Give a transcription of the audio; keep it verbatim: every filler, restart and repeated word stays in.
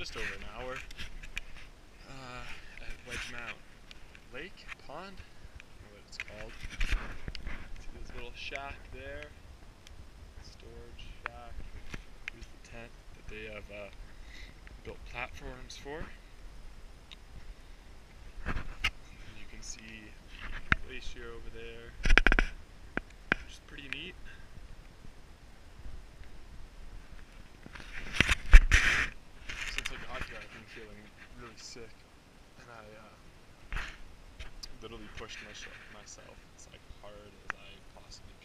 just over an hour uh, at Wedge Mount Lake, Pond, I don't know what it's called. See this little shack there, storage shack. Here's the tent that they have uh, built platforms for. And you can see the glacier over there, which is pretty neat. Since I got here, I've been feeling really sick, and I uh, literally pushed my myself as like hard as I possibly